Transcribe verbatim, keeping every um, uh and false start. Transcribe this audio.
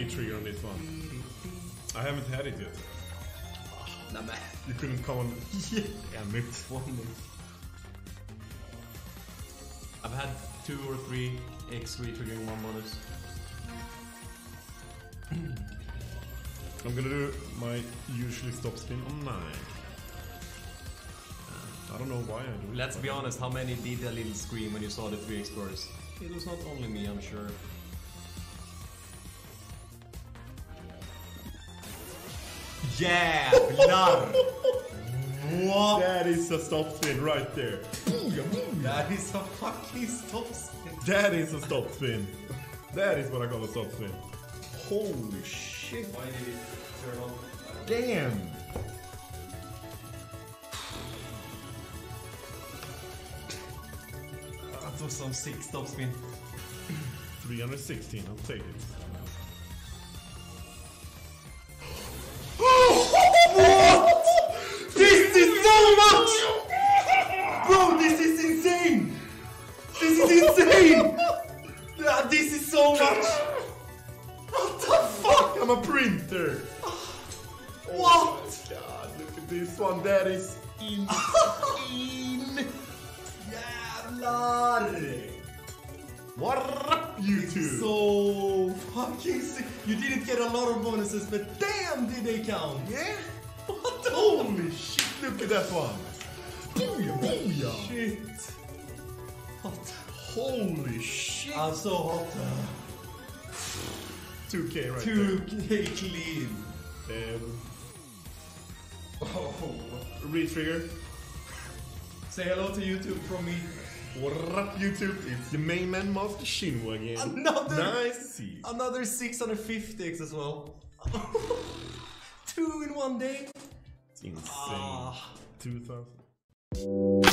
re-trigger on this one. I haven't had it yet. Nah, man. You couldn't come on. Damn it. I've had two or three X re-triggering one bonus. I'm gonna do my usually stop spin on nine. I don't know why I do it. Let's be honest, how many did a little scream when you saw the three explorers? It was not only me, I'm sure. Jävlar! What? That is a stop spin right there. That is a fucking stop spin. That is a stop spin. That is what I call a stop spin. Holy shit. Why did it turn on? Damn. That was some sick stop spin. three hundred sixteen, I'll take it. What? This is so much! Bro, this is insane! This is insane! Yeah, this is so much! What the fuck? I'm a printer! What? Oh God, look at this one, that is insane! Jävlar! What up, YouTube? So fucking sick. You didn't get a lot of bonuses, but damn did they count! Yeah? What the Holy shit, look at that one! Booyah, booyah! shit! What? Holy shit! I'm so hot. two K right two K clean. there. Um, Oh. Re-trigger. Say hello to YouTube from me. What up, YouTube? It's the main man, Master Shinwo again. Another, nice to see you. another six hundred fifty X as well. Two in one day. It's insane. Ah. two thousand.